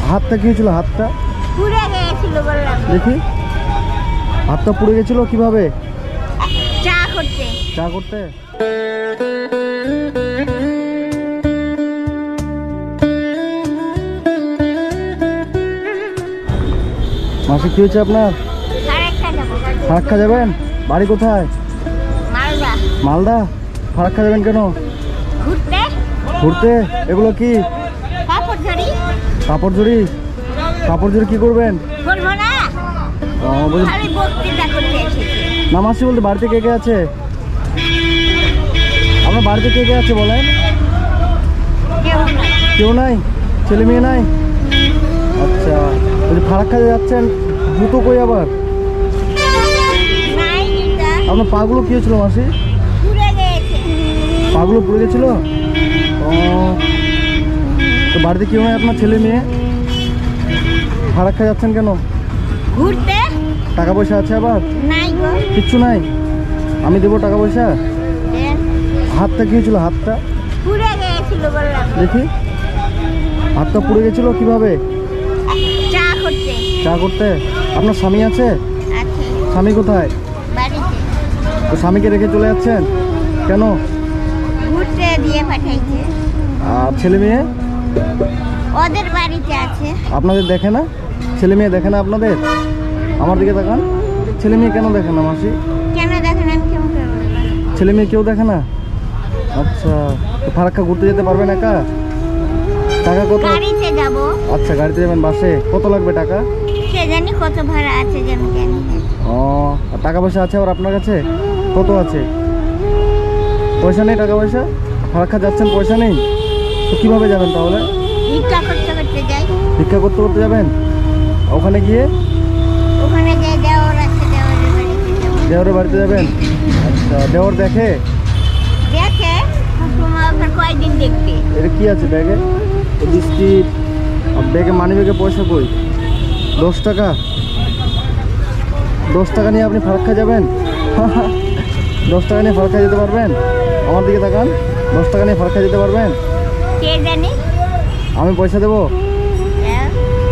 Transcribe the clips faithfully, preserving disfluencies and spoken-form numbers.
হাতটা কি হয়েছিল? হাতটা পুড়ে গিয়েছিল বললাম। দেখি হাতটা পুড়ে গেছিল কিভাবে? চা করতে। চা করতে। মাসি কি হয়েছে আপনার? ফারাক্কা যাবেন? বাড়ি কোথায়? মালদা। মালদা? ফারাক্কা যাবেন কেন? ঘুরতে। ঘুরতে? এগুলো কি? কাপড় ঝুড়ি। কাপড় ঝুড়ি? কাপড় ঝুড়ি কি করবেন? বলবো না। ও বলি খালি বক্তৃতা করতে এসেছি। না মাসি বলতে বাড়িতে কে কে আছে? আপনার বাড়িতে কে কে আছে বলেন? কেউ না। কেউ নাই? ছেলে মেয়ে নাই? আচ্ছা বলছি ফারাক্কা যাচ্ছেন, জুতো কই আবার? নাই এটা। আপনার পাগুলো কি হয়েছিল মাসি? পুড়ে গিয়েছে। পাগুলো পুড়ে গেছিল? ও তো বাড়িতে কেউ নাই আপনার, ছেলে মেয়ে? ফারাক্কা যাচ্ছেন কেন? ঘুরতে। টাকা পয়সা আছে আবার? নাই গো। কিচ্ছু নাই? আমি দেবো টাকা পয়সা। দেন। হাতটা কি হয়েছিল? হাতটা পুড়ে গিয়েছিল বললাম। দেখি হাতটা পুড়ে গেছিল কিভাবে? চা করতে। চা করতে। আপনার স্বামী আছে? আছে। স্বামী কোথায়? বাড়িতে। তো স্বামীকে রেখে চলে যাচ্ছেন কেন? ঘুরতে দিয়ে পাঠাইছে। আর ছেলে মেয়ে? ওদের বাড়িতে আছে। আপনাদের দেখে না? ছেলে মেয়ে দেখে না আপনাদের? আমার দিকে তাকান। ছেলে মেয়ে কেন দেখে না মাসি? কেন দেখেন আমি কেমন করে বলবো? ছেলে মেয়ে কেউ দেখে না? আচ্ছা তো ফারাক্কা ঘুরতে যেতে পারবেন একা? টাকা কত? গাড়িতে যাব। আচ্ছা গাড়িতে যাবেন। বাসে কত লাগবে টাকা? সে জানি কত ভাড়া আছে যে আমি জানি না। ও আর টাকা পয়সা আছে আবার আপনার কাছে? কত আছে? পয়সা নেই? টাকা পয়সা ফারাক্কা যাচ্ছেন, পয়সা নেই তো কিভাবে যাবেন তাহলে? ভিক্ষা করতে করতে যাই। ভিক্ষা করতে করতে যাবেন? ওখানে গিয়ে ওখানে যাই, দেওয়ার আছে, দেওয়ারের বাড়িতে যাবো। দেওরের বাড়িতে যাবেন? আচ্ছা দেওর দেখে? দেখে তোমার ওখানে কয়দিন দেখবে। এটা কি আছে ব্যাগে? বিস্কিট। ব্যাগে মানি ব্যাগে পয়সা কই? দশ টাকা? দশ টাকা নিয়ে আপনি ফারাক্কা যাবেন? দশ টাকা নিয়ে ফারাক্কা যেতে পারবেন? আমার দিকে তাকান। দশ টাকা নিয়ে ফারাক্কা যেতে পারবেন? কে জানি। আমি পয়সা দেবো? হ্যাঁ।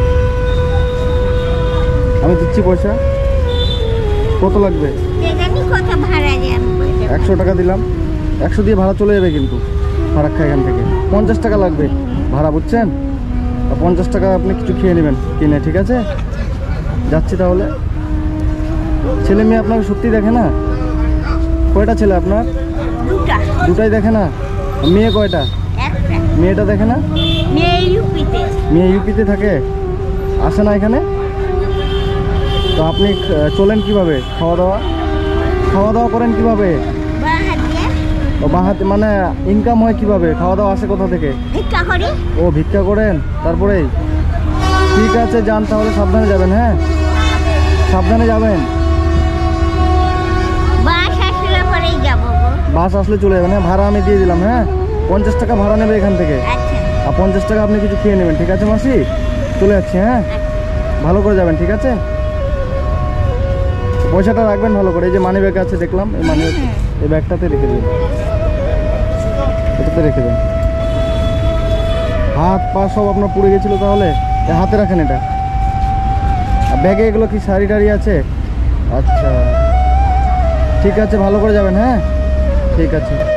আমি দিচ্ছি পয়সা। কত লাগবে? কে জানি কত ভাড়া যে আমি বলতে পারবো না। একশো টাকা দিলাম। একশো দিয়ে ভাড়া চলে যাবে কিন্তু ফারাক্কা এখান থেকে। পঞ্চাশ টাকা লাগবে ভাড়া, বুঝছেন? আর পঞ্চাশ টাকা আপনি কিছু খেয়ে নেবেন কিনে, ঠিক আছে? যাচ্ছি তাহলে। ছেলে মেয়ে আপনাকে সত্যি দেখে না? কয়টা ছেলে আপনার? দুটা। দুটাই দেখে না? মেয়ে কয়টা? একটা। মেয়েটা দেখে না? মেয়ে ইউপিতে। মেয়ে ইউপিতে থাকে, আসে না এখানে? তো আপনি আহ, চলেন কিভাবে? খাওয়া দাওয়া খাওয়া দাওয়া করেন কিভাবে? বাঁ হাত দিয়ে ও বাঁ হাতে মানে ইনকাম হয় কিভাবে? খাওয়া দাওয়া আসে কোথা থেকে? ভিক্ষা করি। ও ভিক্ষা করেন তারপরেই? ঠিক আছে যান তাহলে, সাবধানে যাবেন। হ্যাঁ সাবধানে যাবেন। বাস আসলে পরেই যাবো গো। বাস আসলে চলে যাবেন। হ্যাঁ ভাড়া আমি দিয়ে দিলাম। হ্যাঁ পঞ্চাশ টাকা ভাড়া নেবে এখান থেকে। আচ্ছা। আর পঞ্চাশ টাকা আপনি কিছু খেয়ে নেবেন, ঠিক আছে মাসি? চলে যাচ্ছি। হ্যাঁ ভালো করে যাবেন, ঠিক আছে? পয়সাটা রাখবেন ভালো করে। এই যে মানি ব্যাগ আছে দেখলাম, এই মানি ব্যাগ এই ব্যাগটাতে রেখে দেবেন, এটাতে রেখে দেন। হাত পা সব আপনার পুড়ে গেছিল তাহলে? হাতে রাখেন এটা। আর ব্যাগে এগুলো কি শাড়ি টাড়ি আছে? আচ্ছা ঠিক আছে ভালো করে যাবেন। হ্যাঁ ঠিক আছে।